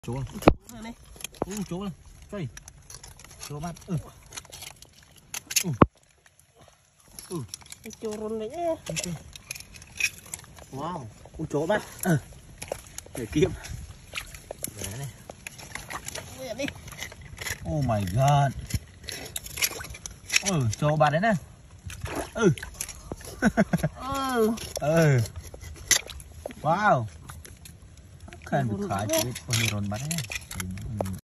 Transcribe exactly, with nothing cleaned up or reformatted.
Chú này. Ừ, chú này. Chơi. Chú bắt. Ừ. Ừ. Ừ. Chú run đấy. Wow. Ui chú bắt. Ừ. Để kiếm. Để này. Đi. Oh my god. Ừ, chú bắt đấy nè. Ừ. Ừ. Ừ. Wow. Kan buka aja, pemiron banget.